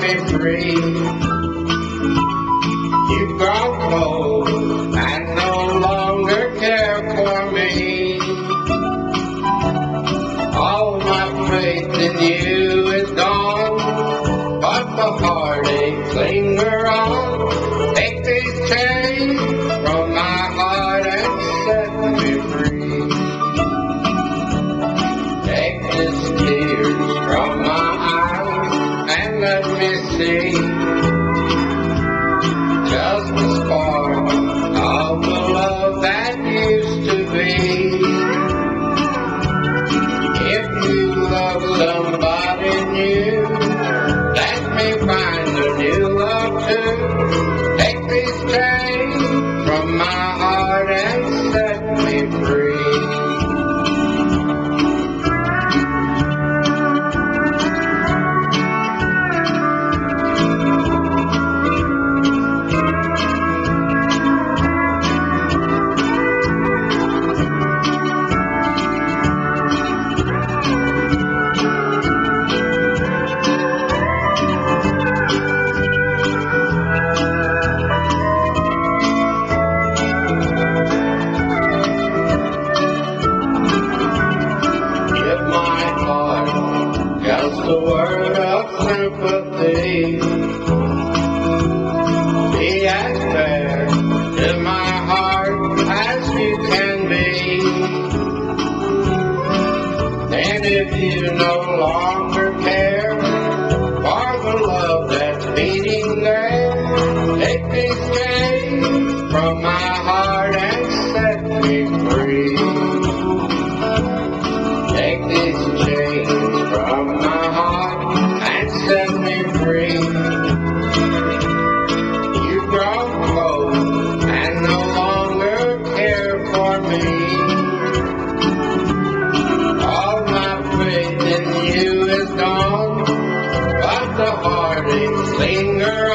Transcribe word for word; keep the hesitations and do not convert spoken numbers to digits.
me free. You've grown cold and no longer care for me. All my faith in you is gone, but the heartaches linger on. Take these chains from my heart and set me free. Take these tears from my eyes and let me see just a spark of the love that used to be. If you love somebody new, let me find a new love too. Take these chains from my heart and set me free. Just a word of sympathy. Be as fair to my heart as you can be. And if you no longer care for the love that's beating there, take these chains from my heart and set me free. Take these chains from my heart and set me free. You've grown cold and no longer care for me. All my faith in you is gone, but the heartaches linger